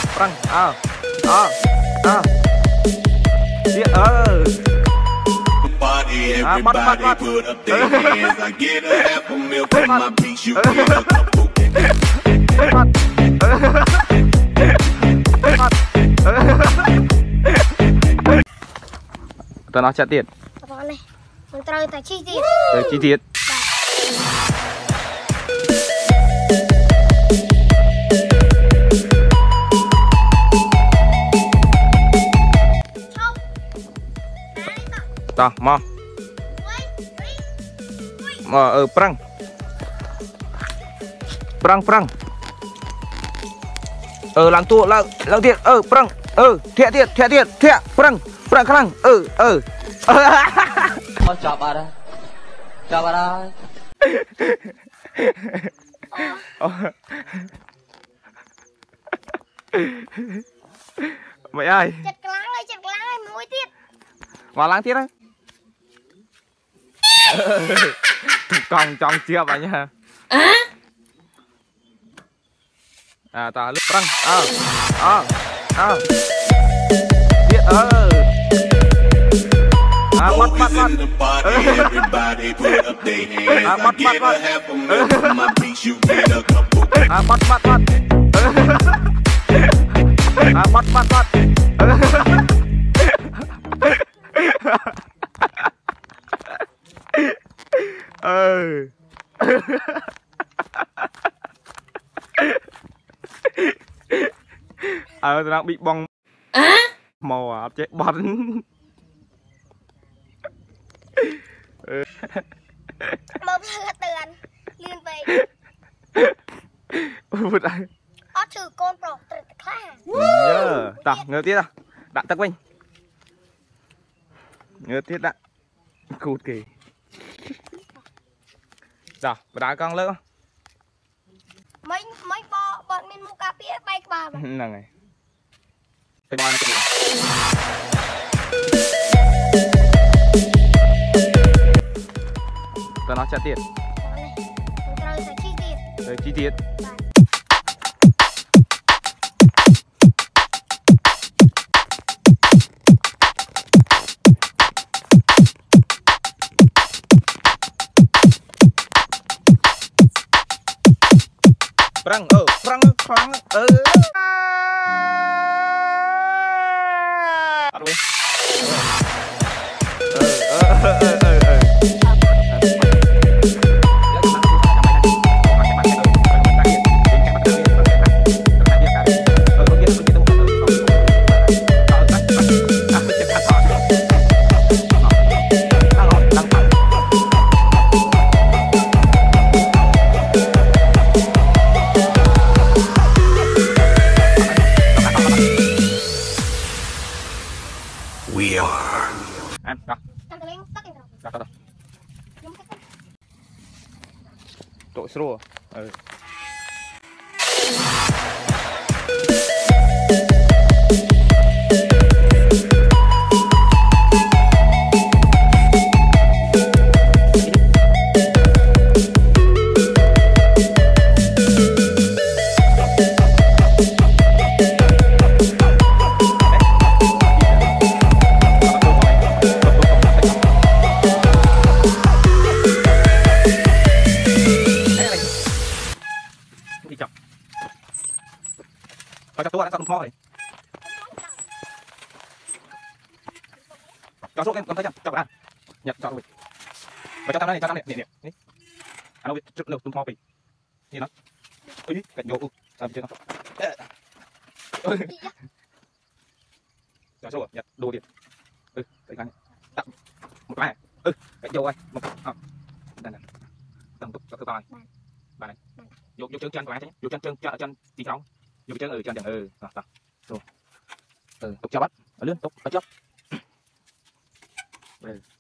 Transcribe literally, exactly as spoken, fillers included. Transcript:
prang à à à điện ơ à bắt bắt bắt tao nói chặt tiền này mình trời tại chi tiết tới chi tiết tao mau mà ở prang prang prang ở làm tua làm làm tiền ở prang ở thiệt thiệt thiệt thiệt thiệt prang prang khang ở ở oh chọc à đó chọc à đó mày ơi chặt cái láng ơi chặt cái láng ơi mũi tiết vào láng tiết đấy còn trong chia vào nha à ta lúc răng à à à tiết ơ à bắt bắt bắt à bắt bắt bắt à bắt bắt bắt à bắt bắt bắt ừ ờ đang bị bong màu à chết bắn một lần tường liên về vụt ai ó trừ con pro từ khá nhớ tao ngơ tiết à đạn tắc quanh ngơ tiết đạn cụt kì rồi đá con lớn mấy mấy bò bọn mình mua cà phê bay bà mà là này cái bò này tao nói trả tiền mình trời tại chi tiết đấy chi tiết prang ờ prang prang ờ ờ ờ ờ ờ we are ăn đó đó đó tội sro ừ. Phải cho tôi đã sao đúng thôi. Cho số em con thấy chưa? Cho bạn. Nhặt cho tôi. Và cho tao đây, cho tao này, nè nè. Đi. Anh đâu biết trước lượt đúng thôi bị. Gì nó? Ui, cạnh vô. Sao bị chưa nó? Cho số nhặt đồ tiền. Ừ, cái này. Tặng một cái. Ừ, cạnh vô ai. Một. À. Đây này. Tầm tục cho tôi coi. Bài này. Vô vô chân chân của ai thế? Vô chân chân chân chân tí không? Vô chân ừ chân chân ừ rồi rồi rồi ừ tục cho bắt ở lươn tục ở trước ừ.